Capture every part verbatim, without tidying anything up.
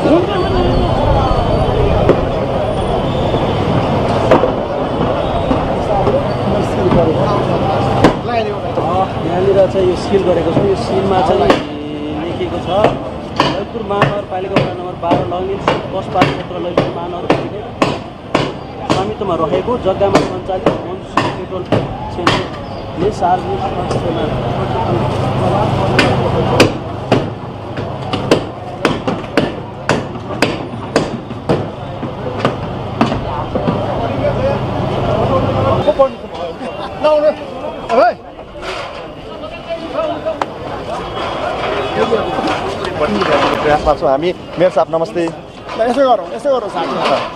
यहाँनिर चाहिँ यो सिल गरेको छ। यो सिलमा चाहिँ लेखिएको छ ललितपुर महानगरपालिका वडा नम्बर बाह्र लग्ने बस पार्टीपत्र ललितपुर महानगरपालिका स्वामित्वमा रहेको जग्गामा सञ्चालित मनसुक पेट्रोल क्षेत्रले सार्वजनिक स्वास्थ्यमा प्रयासमा छौँ हामी। मेयर साहब नमस्ते। यसो गरौँ यसो गरौँ साथी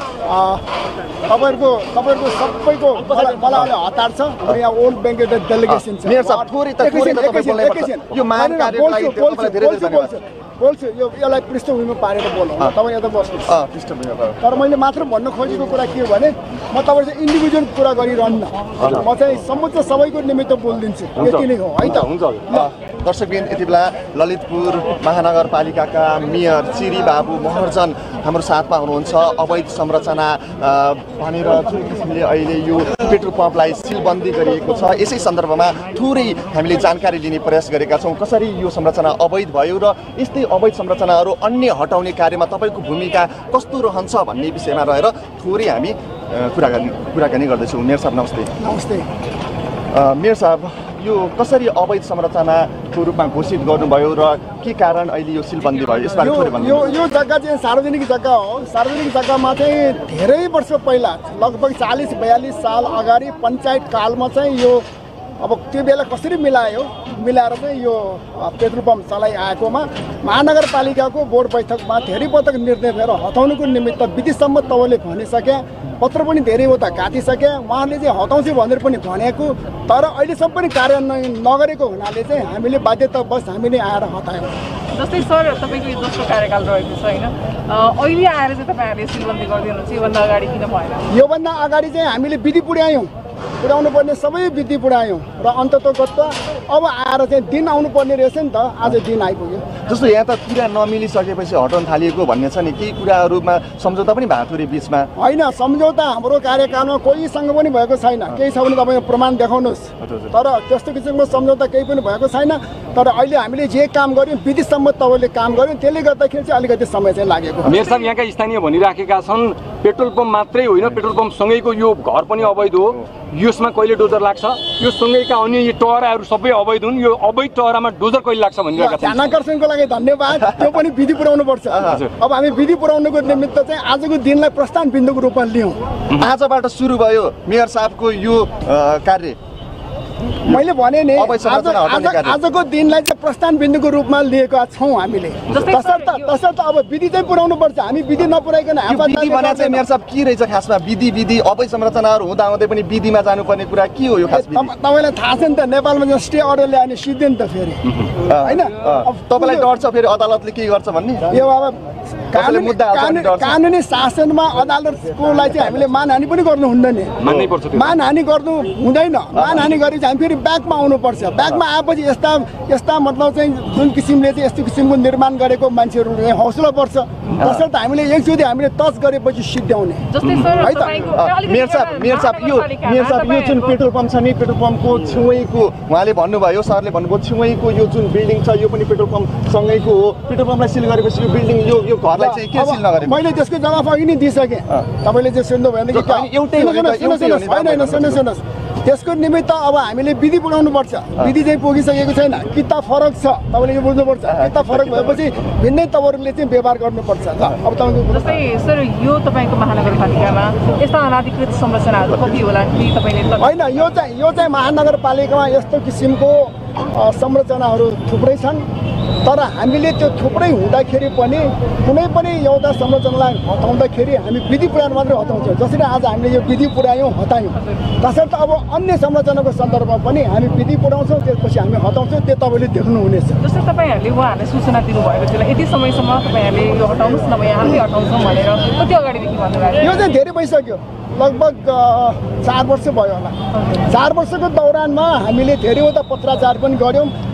तपाईँहरूको तपाईँहरूको सबैको मलाई हतार छ। यहाँ ओल्ड ब्याङ्क डेलिगेसन छ। मेयर साहब थोरै त थोरै त तपाईँ बोल्नुपर्छ। यो महान कार्यको लागि तपाईँलाई धेरै धेरै धन्यवाद। बोल्छु यो यसलाई पृष्ठभूमिमा पारेर बोलौँ। तपाईँ यता बस्नुहोस्। पृष्ठभूमिमा तर मैले मात्र भन्न खोजेको कुरा के हो भने म तपाईँ चाहिँ इन्डिभिजुअल कुरा गरिरहन्न। म चाहिँ समुच्च सबैको निमित्त बोलिदिन्छु। यति नै हो है त। हुन्छ दर्शकबिन यति बेला ललितपुर महानगरपालिकाका मेयर चिरिबाबु महर्जन हाम्रो साथमा हुनुहुन्छ। अवैध संरचना भनेर जुन किसिमले अहिले यो पेट्रोल पम्पलाई सिलबन्दी गरिएको छ यसै सन्दर्भमा थोरै हामीले जानकारी लिने प्रयास गरेका छौँ। कसरी यो संरचना अवैध भयो र यस्तै अवैध संरचनाहरू अन्य हटाउने कार्यमा तपाईँको भूमिका कस्तो रहन्छ भन्ने विषयमा रहेर थोरै हामी कुराकानी कुराकानी गर्दैछौँ। मेयर साहब नमस्ते। नमस्ते। मेयर साहब यो कसरी अवैध संरचनाको रूपमा घोषित गर्नुभयो र के कारण अहिले यो सिलबन्दी भयो यसबारे थोरै भन्नु। यो यो जग्गा चाहिँ सार्वजनिक जग्गा हो। सार्वजनिक जग्गामा चाहिँ धेरै वर्ष पहिला लगभग चालिस बयालिस साल अगाडि पञ्चायत कालमा चाहिँ यो अब त्यो बेला कसरी मिलायो मिलाएर चाहिँ यो पेट्रोल पम्प चलाइआएकोमा महानगरपालिकाको बोर्ड बैठकमा धेरै पटक निर्णय लिएर हटाउनुको निमित्त विधिसम्म तवले भनिसके, पत्र पनि धेरैवटा काटिसके। उहाँले चाहिँ हटाउँछु भनेर पनि भनेको तर अहिलेसम्म पनि कार्यान्वयन नगरेको हुनाले चाहिँ हामीले बाध्यतावश हामीले आएर हटायौँ। जस्तै सर तपाईँको यो दोस्रो कार्यकाल रहेको छ होइन, अहिले आएर चाहिँ तपाईँहरूले सिलबन्दी गरिदिनुहुन्छ, योभन्दा अगाडि किन भएन? योभन्दा अगाडि चाहिँ हामीले विधि पुर्यायौँ, पुर्याउनु पर्ने सबै विधि पुर्यायौँ र अन्ततोगत्वा अब आएर चाहिँ दिन आउनुपर्ने रहेछ नि त। आज दिन आइपुग्यो। जस्तो यहाँ त कुरा नमिलिसकेपछि हटाउन थालिएको भन्ने छ नि, केही कुराहरूमा सम्झौता पनि भएको थियो बिचमा? होइन, सम्झौता हाम्रो कार्यकालमा कोहीसँग पनि भएको छैन। केही छ भने तपाईँ प्रमाण देखाउनुहोस्। तर त्यस्तो किसिमको सम्झौता केही पनि भएको छैन। तर अहिले हामीले जे काम गऱ्यौँ विधिसम्म तपाईँले काम गऱ्यौँ, त्यसले गर्दाखेरि चाहिँ अलिकति समय चाहिँ लागेको। मेयर साहब यहाँका स्थानीय भनिराखेका छन् पेट्रोल पम्प मात्रै होइन, पेट्रोल पम्प सँगैको यो घर पनि अवैध हो, यसमा कहिले डोजर लाग्छ, यो सँगैका अन्य यी टहराहरू सबै अवैध हुन्, यो अवैध टहरामा डोजर कहिले लाग्छ भनिरहेका छन्। ध्यान आकर्षणको लागि धन्यवाद। त्यो पनि विधि पुर्याउनु पर्छ। अब हामी विधि पुर्याउनुको निमित्त चाहिँ आजको दिनलाई प्रस्थान बिन्दुको रूपमा लियौँ। आजबाट सुरु भयो मेयर साहबको यो कार्य। मैले भने नि आज आजको दिनलाई चाहिँ प्रस्थान बिन्दुको रूपमा लिएका छौँ हामीले। तसर्थ तसर्थ अब विधि चाहिँ पुर्याउनु पर्छ। हामी विधि नपुर्याइकन विधि बना चाहिँ मेयर साहब के रहेछ खासमा? विधि विधि अवैध संरचनाहरू हुँदा हुँदै पनि विधिमा जानुपर्ने कुरा के हो यो खास? तपाईँलाई थाहा छ नि त, नेपालमा जो स्टे अर्डर ल्यायो भने सिद्धि नि त फेरि होइन। अब तपाईँलाई डर छ फेरि अदालतले के गर्छ भन्ने? यो अब कानुनी शासनमा अदालतकोलाई चाहिँ हामीले मानहानि पनि गर्नु हुँदैन। मानहानि गर्नु हुँदैन। मानहानि गरेपछि हामी फेरि ब्याकमा आउनुपर्छ। ब्याकमा आएपछि यस्ता यस्ता मतलब चाहिँ जुन किसिमले चाहिँ यस्तो किसिमको निर्माण गरेको मान्छेहरू हौसला पर्छ। तसर्थ हामीले एकचोटि हामीले टच गरेपछि सिद्ध्याउने है त। मेयर साहब मेयर साहब यो मेयर साहब यो जुन पेट्रोल पम्प छ नि, पेट्रोल पम्पको छेउैको उहाँले भन्नुभयो, सरले भन्नुभयो छेउैको यो जुन बिल्डिङ छ यो पनि पेट्रोल पम्प सँगैको हो। पेट्रोल पम्पलाई सिल गरेपछि यो बिल्डिङ यो यो घरलाई चाहिँ के सिल नगरे? मैले त्यसको जवाफ अघि नै दिइसकेँ। तपाईँले चाहिँ सुन्नु भएन कि? एउटै होइन, सुन्नुहोस् सुन्नुहोस्, त्यसको निमित्त अब हामीले विधि पुर्याउनु पर्छ। विधि चाहिँ पुगिसकेको छैन, किता फरक छ, तपाईँले यो बुझ्नुपर्छ। किता फरक भएपछि भिन्नै तपाईँहरूले चाहिँ व्यवहार गर्नुपर्छ। अब तपाईँको जस्तै सर यो तपाईँको महानगरपालिकामा यस्ता अनाधिकृत संरचनाहरू कति होला कि तपाईँले? होइन, यो चाहिँ यो चाहिँ महानगरपालिकामा यस्तो किसिमको संरचनाहरू थुप्रै छन्। तर हामीले त्यो थुप्रै हुँदाखेरि पनि कुनै पनि एउटा संरचनालाई हटाउँदाखेरि हामी विधि पुर्याउनु मात्रै हटाउँछौँ। जसरी आज हामीले यो विधि पुर्यायौँ, हटायौँ, तसर्थ अब अन्य संरचनाको सन्दर्भमा पनि हामी विधि पुर्याउँछौँ, त्यसपछि हामी हटाउँछौँ। त्यो तपाईँले देख्नुहुनेछ। जस्तै तपाईँहरूले उहाँहरूले सूचना दिनुभएको थियो यति समयसम्म तपाईँहरूले यो हटाउनुहोस् न, यहाँ हालै हटाउँछौँ भनेर कति अगाडिदेखि भन्नुभएको? यो चाहिँ धेरै भइसक्यो, लगभग चार वर्ष भयो होला। चार वर्षको दौरानमा हामीले धेरैवटा पत्राचार पनि गऱ्यौँ।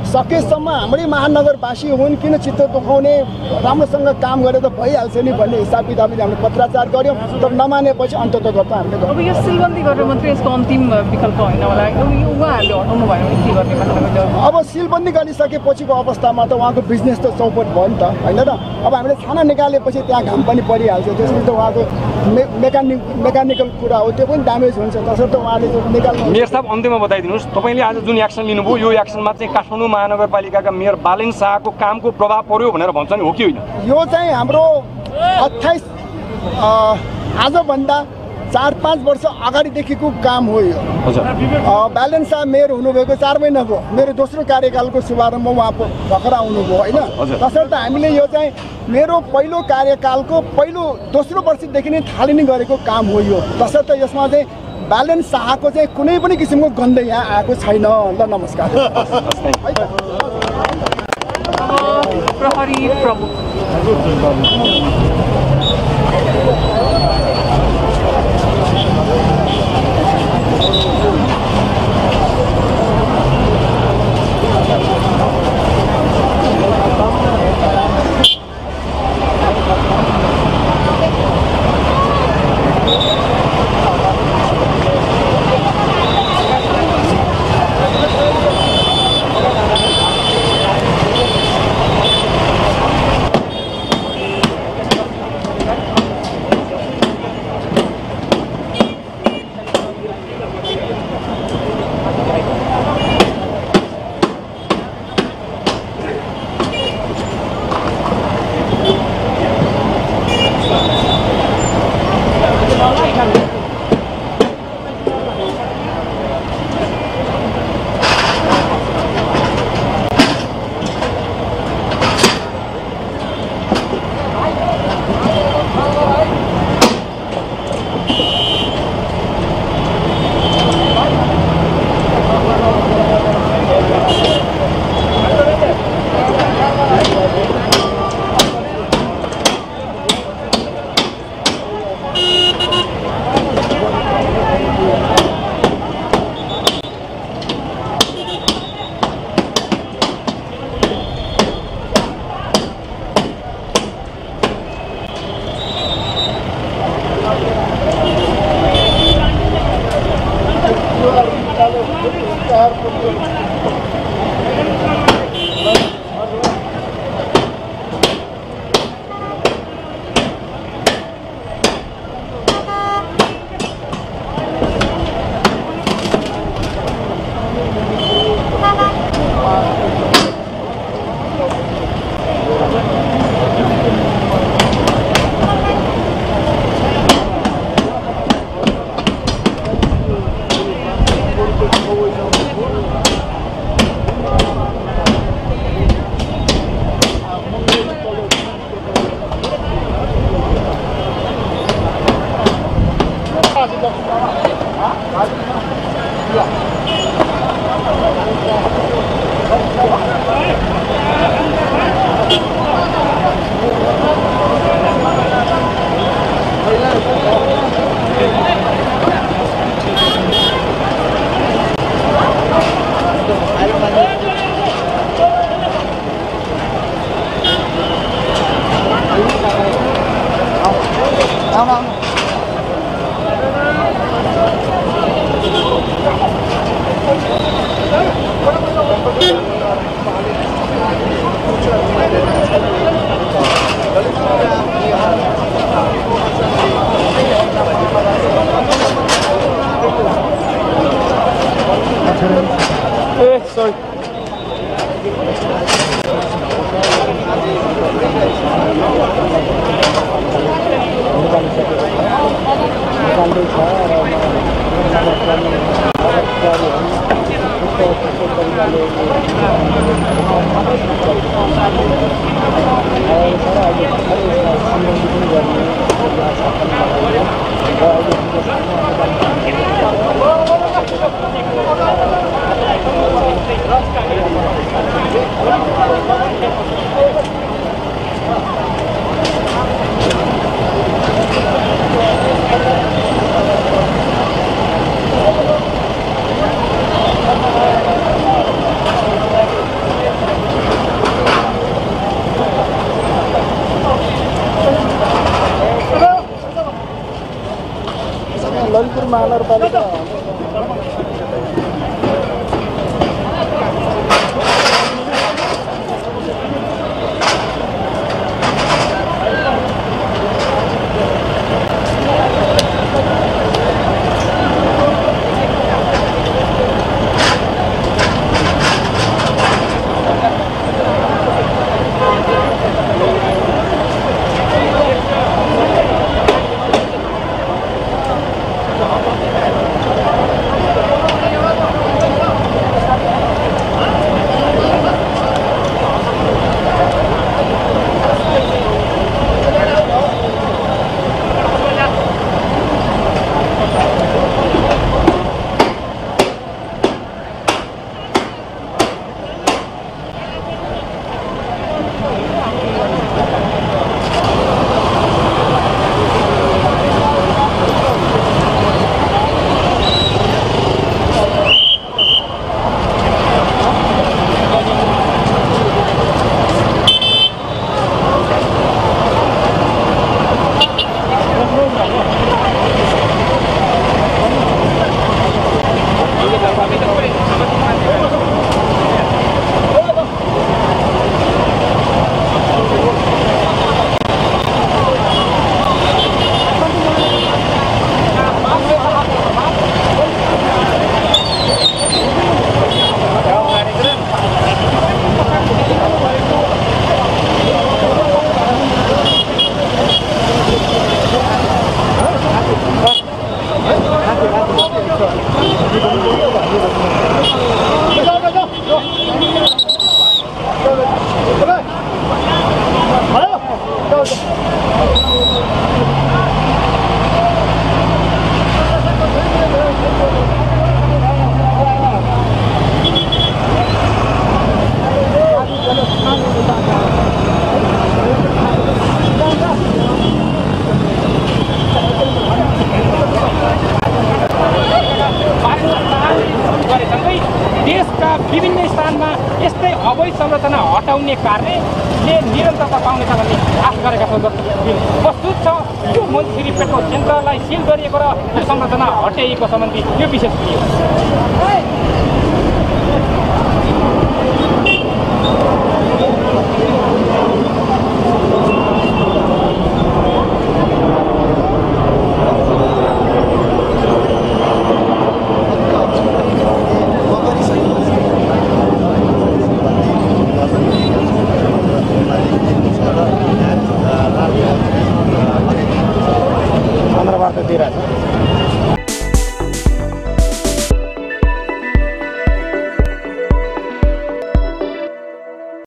सकेसम्म हाम्रै महानगरवासी हुन् किन चित्त दुखाउने, राम्रोसँग काम गरे त भइहाल्छ नि भन्ने हिसाब किताबले हामीले पत्राचार गऱ्यौँ। तर नमानेपछि अन्ततः गर्दा हामीले अब यो सिलबन्दी गरेर मात्रै यसको अन्तिम विकल्प होइन होला, उहाँहरूले हटाउनु भयो भने के गर्ने मतलब? अब सिलबन्दी गरिसकेपछिको अवस्थामा त उहाँको बिजनेस त चौपट भयो नि त, होइन र? अब हामीले छाना निकालेपछि त्यहाँ घाम पनि परिहाल्छ, त्यसपछि त उहाँको मे मेकानिक मेकानिकल कुरा हो, त्यो पनि ड्यामेज हुन्छ, तसर्थ उहाँले निकाल्नु। मेयर साहब अन्त्यमा बताइदिनुहोस्, तपाईँले आज जुन एक्सन लिनुभयो यो एक्सनमा चाहिँ काठमाडौँ महानगरपालिकाका मेयर बालेन शाहको कामको प्रभाव पर्यो भनेर भन्छ नि, हो कि होइन? यो चाहिँ हाम्रो अट्ठाइस आजभन्दा चार पाँच वर्ष अगाडिदेखिको काम हो यो। BalenShah मेयर हुनुभएको चार महिना भयो, मेरो दोस्रो कार्यकालको शुभारम्भ उहाँ भर्खर आउनुभयो, होइन? तसर्थ हामीले यो चाहिँ मेरो पहिलो कार्यकालको पहिलो दोस्रो वर्षदेखि नै थालिने गरेको काम हो यो। तसर्थ यसमा चाहिँ BalenShahको चाहिँ कुनै पनि किसिमको गन्ध यहाँ आएको छैन। ल नमस्कार। प्रहरी प्रमुख विभिन्न स्थानमा यस्तै अवैध संरचना हटाउने कार्यले निरन्तरता पाउनेछ भन्ने आश गरेका छौँ। प्रस्तुत छ यो मन्सिरी पेट्रोल सेन्टरलाई सिल गरिएको र संरचना हटाइएको सम्बन्धी यो विशेष भिडियो। पन्ध्र वर्ष दिइरहेको छ।